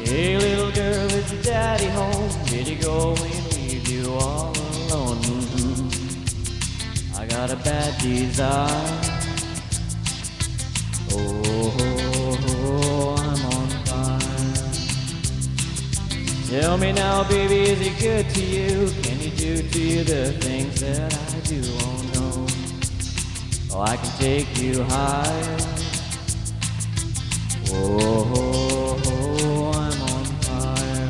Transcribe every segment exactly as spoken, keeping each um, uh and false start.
Hey little girl, is your daddy home? Did he go and leave you all alone? Mm-hmm. I got a bad desire. Oh, oh, oh, I'm on fire. Tell me now, baby, is he good to you? Can he do to you the things that I do? Oh no. Oh, I can take you higher. Oh, oh, oh, I'm on fire.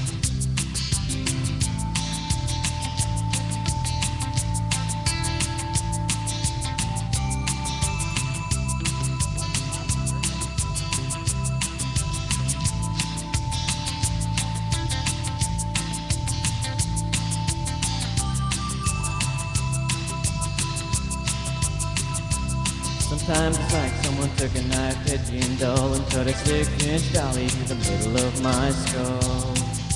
Sometimes it's like someone took a knife, edgy and dull, and cut a six-inch dolly through the middle of my skull.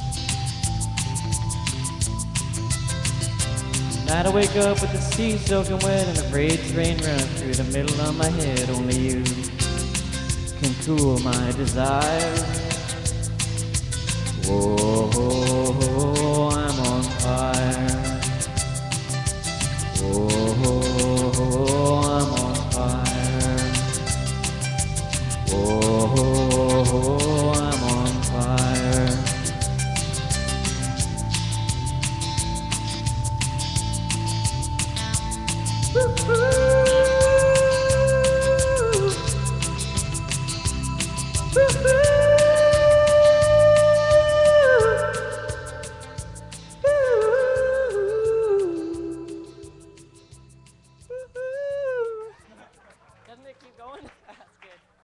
Tonight I wake up with the sea soaking wet and afraid to rain running through the middle of my head. Only you can cool my desire. Whoa, oh, oh, I'm on fire. Whoa, oh, oh, I'm on fire. Whoa, oh, oh, I'm on fire. Woo-hoo! Woo-hoo!